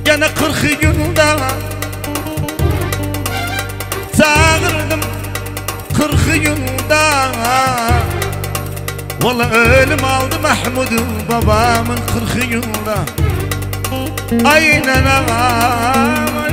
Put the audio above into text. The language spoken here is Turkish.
Gene 40 yılda çağırdım 40 yılda. Valla ölüm aldı Mahmud'u babamın 40 yılda. Aynen ağam.